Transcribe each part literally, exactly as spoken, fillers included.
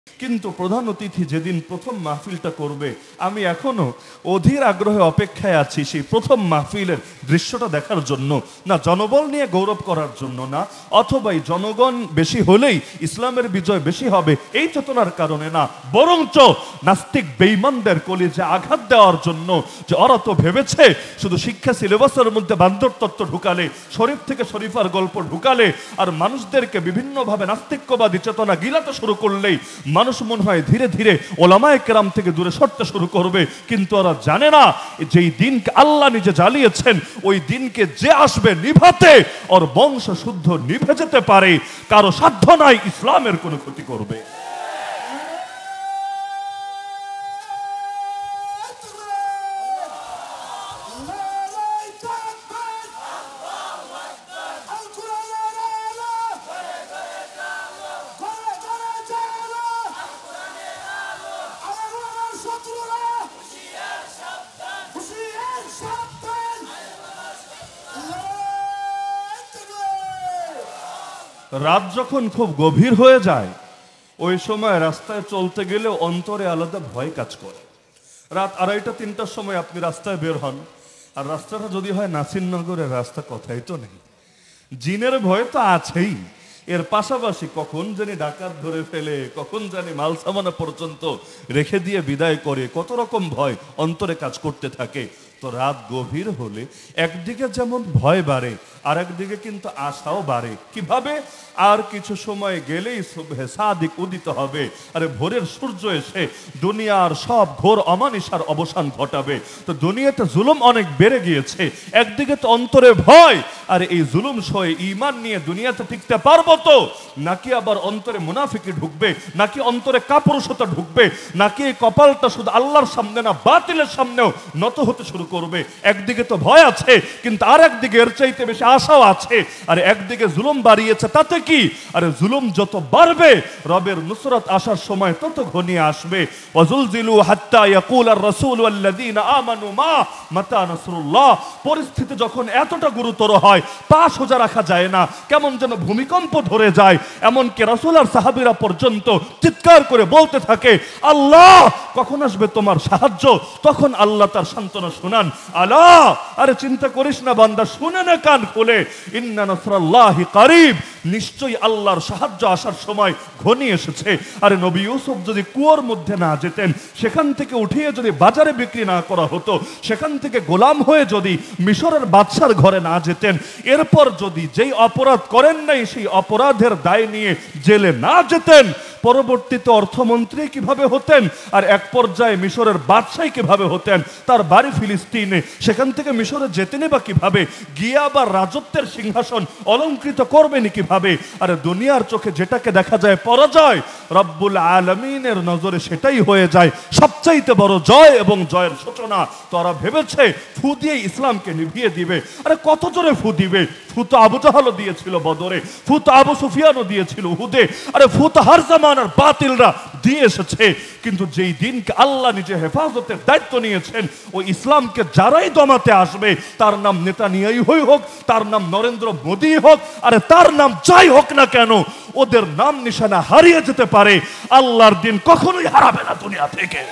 কিন্তু প্রধান অতিথি যেদিন প্রথম মাহফিলটা করবে, আমি এখনো অধীর আগ্রহে অপেক্ষায় আছি সেই প্রথম মাহফিলের দৃশ্যটা দেখার জন্য। না জনবল নিয়ে গৌরব করার জন্য না, অথবা এই জনগণ বেশি হলেই ইসলামের বিজয় বেশি হবে এই চেতনার কারণে না, বরঞ্চ নাস্তিক বেঈমানদের কলিজে আঘাত দেওয়ার জন্য। যে ওরা তো ভেবেছে শুধু শিক্ষা সিলেবাসের মধ্যে বান্দর তত্ত্ব ঢুকালে, শরীফ থেকে শরীফার গল্প ঢুকালে, আর মানুষদেরকে বিভিন্নভাবে নাস্তিক্যবাদী চেতনা গিলাতে শুরু করলেই মানুষ মনে হয় ধীরে ধীরে ওলামায়ে কেরাম থেকে দূরে সরতে শুরু করবে। কিন্তু ওরা জানে না যেই দিনকে আল্লাহ নিজে জ্বালিয়েছেন, ওই দিনকে যে আসবে নিভাতে, ওর বংশ শুদ্ধ নিভে যেতে পারে, কারো সাধ্য নাই ইসলামের কোনো ক্ষতি করবে। রাত যখন খুব গভীর হয়ে যায়, ওই সময় রাস্তায় চলতে গেলে অন্তরে আলাদা ভয় কাজ করে। রাত আড়াইটা তিনটার সময় আপনি রাস্তায় বের হন, আর রাস্তাটা যদি হয় নাসিরনগরের রাস্তা, কথাই তো নেই, জিনের ভয় তো আছেই। এর পাশাপাশি কখন জানি ডাকাত ধরে ফেলে, কখন জানি মাল সামানা পর্যন্ত রেখে দিয়ে বিদায় করে, কত রকম ভয় অন্তরে কাজ করতে থাকে। তো রাত গভীর হলে একদিকে যেমন ভয় বাড়ে, আর একদিকে কিন্তু আশাও বাড়ে। কিভাবে? আর কিছু সময় গেলেই সুবহে সাদিক উদিত হবে, আরে ভোরের সূর্য এসে দুনিয়ার সব ঘোর অমানিসার অবসান ঘটাবে। তো দুনিয়াতে জুলুম অনেক বেড়ে গিয়েছে, একদিকে তো অন্তরে ভয়, আর এই জুলুম সয়ে ঈমান নিয়ে দুনিয়াতে টিকতে পারবো তো, নাকি আবার অন্তরে মুনাফিকি ঢুকবে, নাকি অন্তরে কাপুরুষতা ঢুকবে, নাকি এই কপালটা শুধু আল্লাহর সামনে না বাতিলের সামনেও নত হতে শুরু করবে। একদিকে তো ভয় আছে, কিন্তু আর একদিকে এর চাইতে বেশি আশাও আছে। আর একদিকে জুলুম বাড়িয়েছে, তাতে কি? আরে জুলুম যত বাড়বে, রবের নুসরত আসার সময় তত ঘনিয়ে আসবে। ওয়াজুলজিলু হাত্তা ইয়াকুলার রাসূল ওয়াল্লাযীনা আমানু মা মাতা নাসরুল্লাহ। পরিস্থিতি যখন এতটা গুরুতর হয়, পা সোজা রাখা যায় না, কেমন যেন ভূমিকম্প ধরে যায়। এমনকি রাসূল আর সাহাবীরা পর্যন্ত চিৎকার করে বলতে থাকে, আল্লাহ কখন আসবে তোমার সাহায্য? তখন আল্লাহ তার সান্ত্বনা শোনান, আলা আরে চিন্তা করিস না বান্দা, শুনে না কান খুলে, ইন্না নাসরাল্লাহি কারীব, নিশ্চয়ই আল্লাহর সাহায্য আসার সময় ঘনিয়ে এসেছে। আরে নবী ইউসুফ যদি কুয়োর মধ্যে না যেতেন, সেখান থেকে উঠিয়ে যদি বাজারে বিক্রি না করা হতো, সেখান থেকে গোলাম হয়ে যদি মিশরের বাদশার ঘরে না যেতেন, এরপর যদি যেই অপরাধ করেন নাই সেই অপরাধের দায় নিয়ে জেলে না যেতেন, পরবর্তীতে অর্থমন্ত্রী কিভাবে হতেন, আর এক পর্যায়ে মিশরের বাদশাহ কিভাবে হতেন, তার বাড়ি ফিলিস্তিনে, সেখান থেকে মিশরে যেতেনই বা কিভাবে, গিয়ে আবার রাজত্বের সিংহাসন অলঙ্কৃত করবেন কিভাবে? আরে দুনিয়ার চোখে যেটাকে দেখা যায় পরাজয়, রব্বুল আলামিনের নজরে সেটাই হয়ে যায় সবচাইতে বড় জয় এবং জয়ের সূচনা। তোরা ভেবেছে ফু দিয়ে ইসলামকে নিভিয়ে দিবে। আরে কত জোরে ফু দিবে? ফু তো আবু জাহালও দিয়েছিল বদরে, ফু তো আবু সুফিয়ানও দিয়েছিল উহুদে, আরে ফু তো হার জামানার বাতিলরা দিয়ে এসেছে। কিন্তু যেই দিনকে আল্লাহ নিজে হেফাজতের দায়িত্ব নিয়েছেন, ওই ইসলামকে যারাই দমাতে আসবে, তার নাম নেতানিয়াহু হোক, তার নাম নরেন্দ্র মোদী হোক, আরে তার নাম যাই হোক না কেন, ওদের নাম নিশানা হারিয়ে যেতে পারে, আল্লাহর দিন কখনোই হারাবে না দুনিয়া থেকে।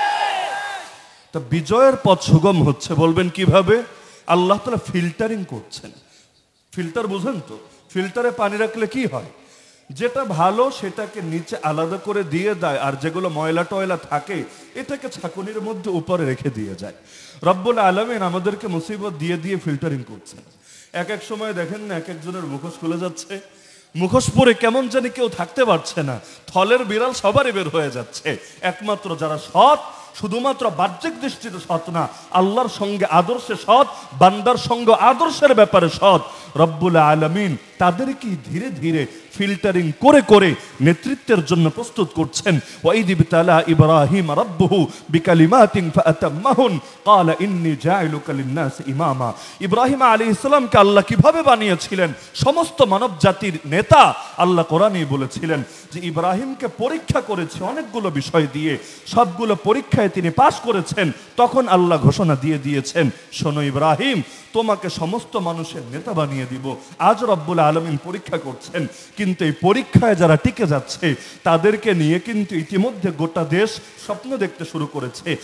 তা বিজয়ের পথ সুগম হচ্ছে বলবেন কিভাবে? আল্লাহ তাআলা ফিল্টারিং করছেন। ফিল্টার বুঝেন তো? ফিল্টারে পানি রাখলে কি হয়? যেটা ভালো সেটাকে নিচে আলাদা করে দিয়ে দেয়, আর যেগুলো ময়লা টয়লা থাকে এটাকে ছাঁকুনির মধ্যে উপরে রেখে দিয়ে যায়। রব্বুল আলামিন আমাদেরকে মুসিবত দিয়ে দিয়ে ফিল্টারিং করছেন। এক এক সময় দেখেন না, এক একজনের মুখোশ খুলে যাচ্ছে, মুখোশ পরে কেমন জানি কেউ থাকতে পারছে না, থলের বিড়াল সবারই বের হয়ে যাচ্ছে। একমাত্র যারা সৎ, শুধুমাত্র বাহ্যিক দৃষ্টিতে সৎ না, আল্লাহর সঙ্গে আদর্শে সৎ, বান্দার সঙ্গে আদর্শের ব্যাপারে সৎ, রব্বুল আলামিন তাদেরকে ধীরে ধীরে ফিল্টারিং করে করে নেতৃত্বের জন্য প্রস্তুত করছেন। ওয়াইদ ইবতালা ইব্রাহিম রাব্বুহু বিকালিমাতিন ফাআতাম্মাহুন ক্বালা ইন্নী জাইলুকা লিন-নাস ইমামা। ইব্রাহিম আলাইহিস সালামকে আল্লাহ কিভাবে বানিয়েছিলেন? সমস্ত মানব জাতির নেতা। আল্লাহ কোরআনেই বলেছিলেন যে ইব্রাহিমকে পরীক্ষা করেছে অনেকগুলো বিষয় দিয়ে, সবগুলো পরীক্ষায় তিনি পাশ করেছেন। তখন আল্লাহ ঘোষণা দিয়ে দিয়েছেন, শোনো ইব্রাহিম, তোমাকে সমস্ত মানুষের নেতা বানিয়ে দিব। আজ রব্বুল আলামিন পরীক্ষা করছেন। কিন্তু এই পরীক্ষায় যারা টিকে যাচ্ছে তাদেরকে নিয়ে কিন্তু ইতিমধ্যে গোটা দেশ স্বপ্ন দেখতে শুরু করেছে